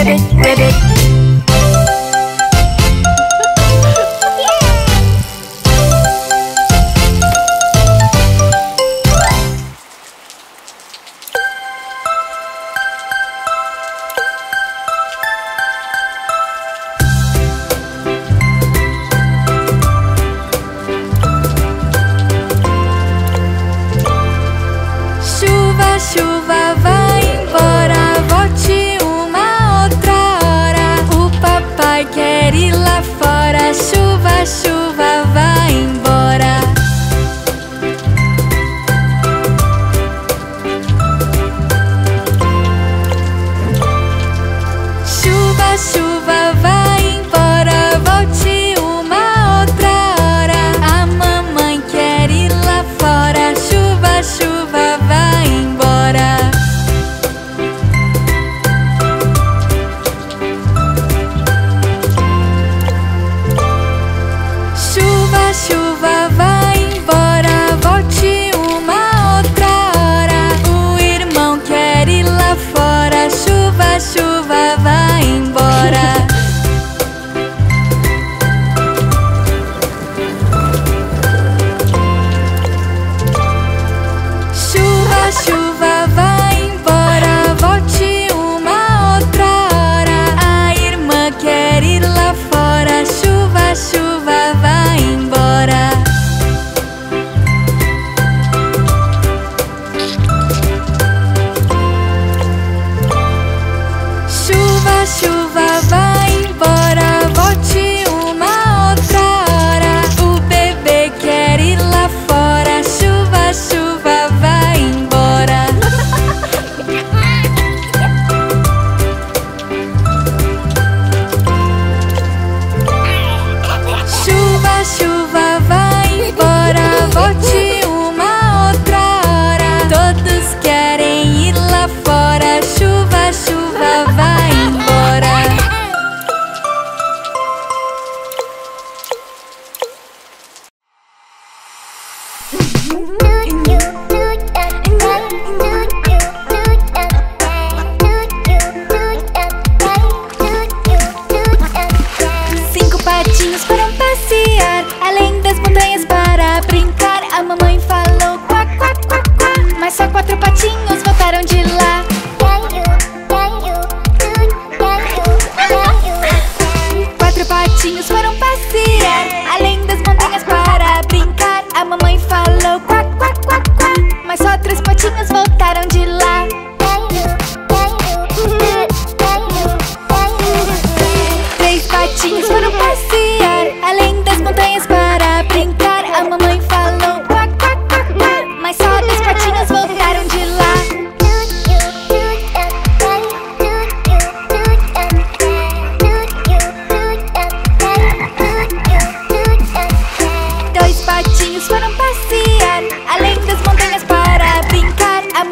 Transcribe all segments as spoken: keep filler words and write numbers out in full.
ribbit, ribbit. Chuva, vai embora, volte uma outra hora. O papai quer ir lá fora. Chuva, chuva, vai embora. Chuva, chuva, vai embora, volte uma outra hora. A mamãe quer ir lá fora. Chuva, chuva, vai embora. Chuva, chuva, vai embora, volte uma outra hora. O irmão quer ir lá fora. Chuva, chuva, vai embora. Chuva, chuva, vai embora, volte uma outra hora. A irmã quer ir lá fora. Chuva, chuva, vai embora. Chuva, chuva, vai embora, volte uma outra hora. O bebê quer ir lá fora. Chuva, chuva, vai embora. Chuva, chuva, vai embora, volte uma outra hora. Todos querem ir lá fora. Chuva, chuva, vai embora. Cinco patinhos foram passear além das montanhas para brincar. A mamãe falou quá, quá, quá, quá, mas só quatro patinhos voltaram de lá. Quatro patinhos foram passear além das montanhas para brincar. A mamãe falou quá, quá, quá, quá, mas só três patinhos voltaram de lá. Três patinhos foram passear além das montanhas para brincar. A mamãe falou quá, quá, quá, quá, mas só dois patinhos voltaram de lá. Dois patinhos foram passear além das montanhas para brincar. A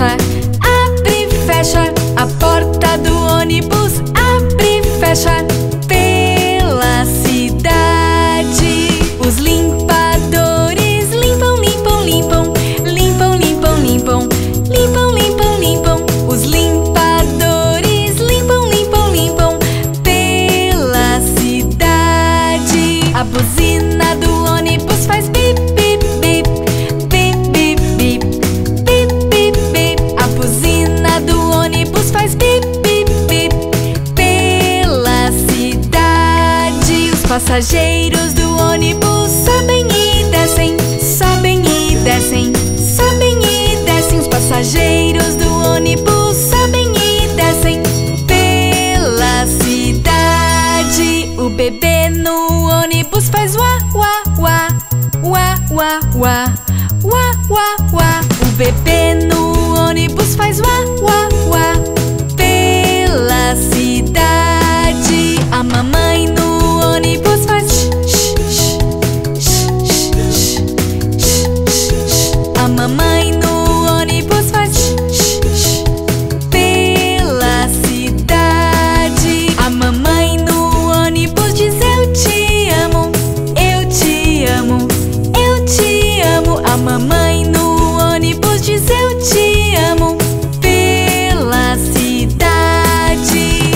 fecha, abre e fecha. A porta do ônibus abre e fecha pela cidade. Os limpadores limpam, limpam, limpam, limpam, limpam, limpam, limpam, limpam, limpam. Os limpadores limpam, limpam, limpam pela cidade. A buzina do ônibus faz bip, bip, bip, bip, bip, bip, bip, bip, bip. A buzina do ônibus faz bip, bip, bip pela cidade. Os passageiros do ônibus sobem e descem, sobem e descem, sobem e descem. Os passageiros do ônibus sobem e descem pela cidade. O bebê no ônibus faz uá, uá, uá, uá, uá, uá, uá, uá, uá. O bebê no ônibus faz uá, uá, uá pela cidade. A mamãe no ônibus faz sh, sh, sh, sh, sh, sh, sh. A mamãe no ônibus faz sh, sh, pela cidade. A mamãe no ônibus diz eu te amo, eu te amo, eu te amo. A mamãe no ônibus diz eu te amo pela cidade.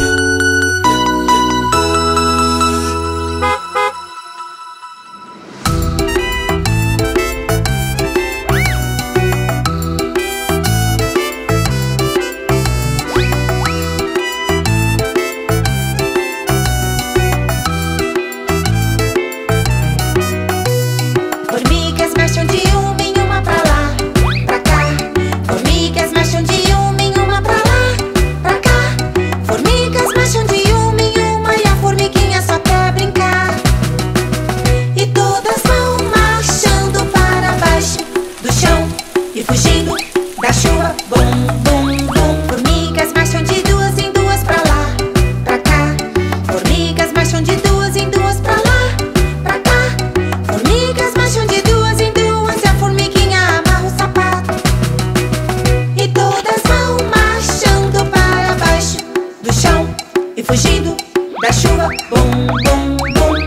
Formigas marcham de uma em uma pra lá, pra cá. Formigas marcham de uma em uma pra lá, pra cá. Formigas marcham de uma em uma e a formiguinha só quer brincar. E todas vão marchando para baixo do chão e fugindo da chuva. Bum, bum, bum. Formigas marcham de duas em duas pra lá, pra cá. Formigas marcham de duas em duas pra lá, pra cá. Formigas marcham de duas em duas e a formiguinha amarra o sapato. E todas vão marchando para baixo do chão e fugindo da chuva. Bum, bum, bum.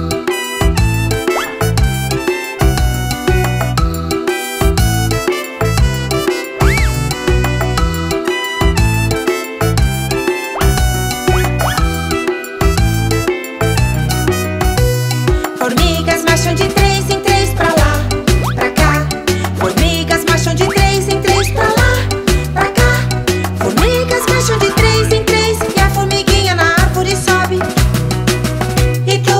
Formigas marcham de três em três pra lá, pra cá. Formigas marcham de três em três pra lá, pra cá. Formigas marcham de três em três e a formiguinha na árvore sobe. E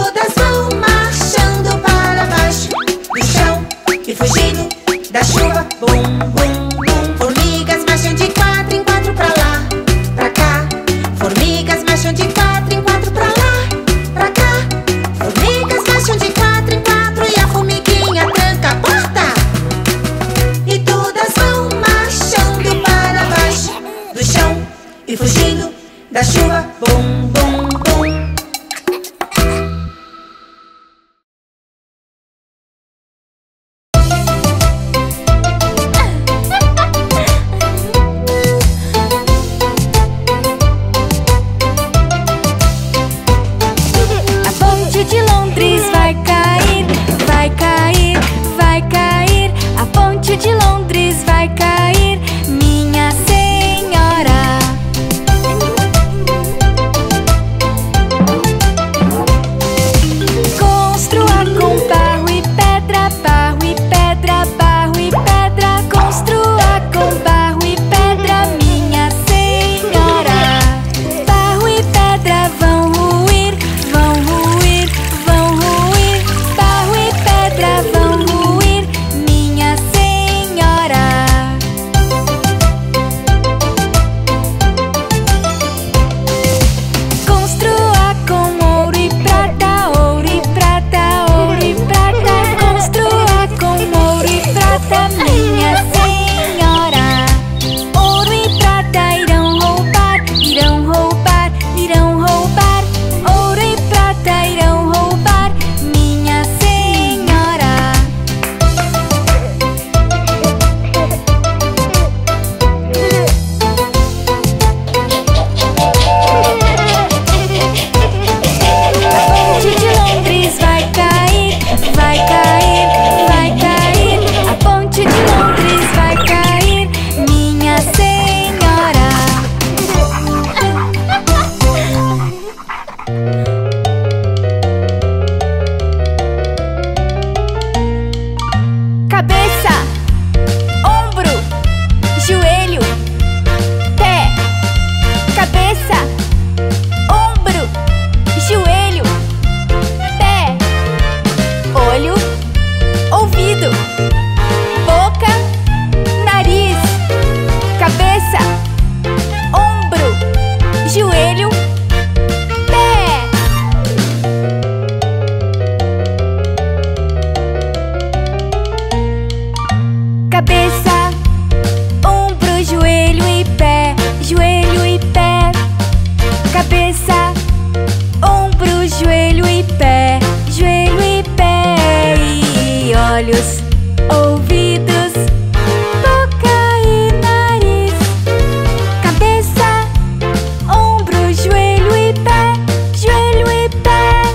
olhos, ouvidos, boca e nariz, cabeça, ombro, joelho e pé, joelho e pé.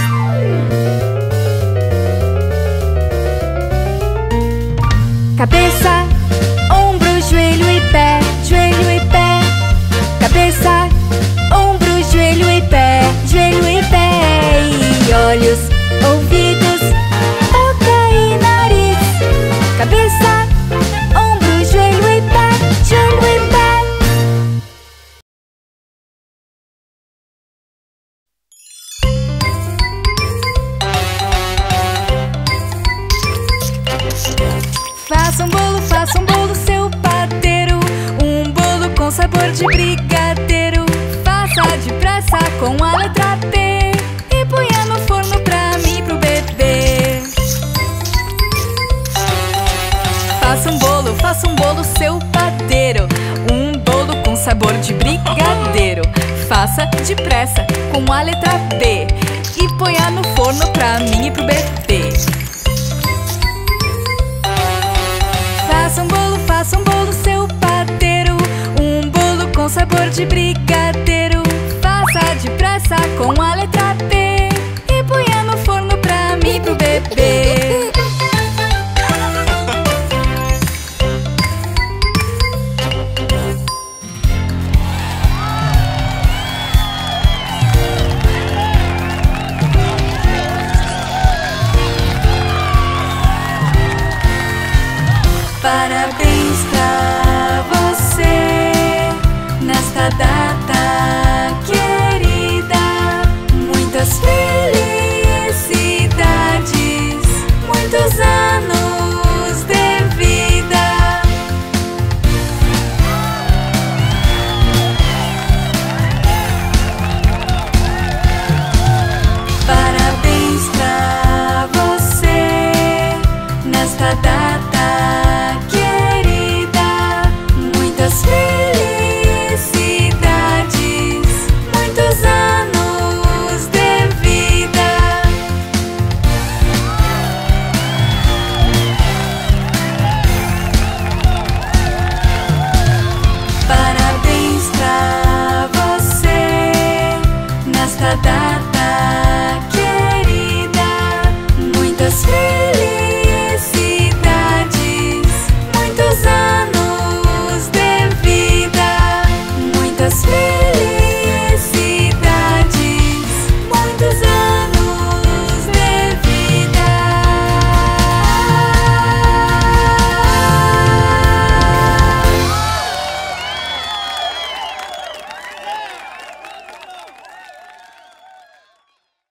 Cabeça, ombro, joelho e pé, joelho e pé. Cabeça, ombro, joelho e pé, joelho e pé. E olhos, ouvidos, boca e nariz, cabeça, ombro, joelho e pé, joelho e pé. Faça um bolo, faça um bolo, seu padeiro. Um bolo com sabor de brigadeiro. Faça depressa com a letra P e ponha no forno pra mim e pro bebê. Faça um bolo, faça um bolo, seu padeiro. Um bolo com sabor de brigadeiro. Faça depressa com a letra B e ponha no forno pra mim e pro bebê. Faça um bolo, faça um bolo, seu padeiro. Um bolo com sabor de brigadeiro. Faça depressa com a letra P e ponha no forno pra mim e pro bebê. Parabéns pra você nesta data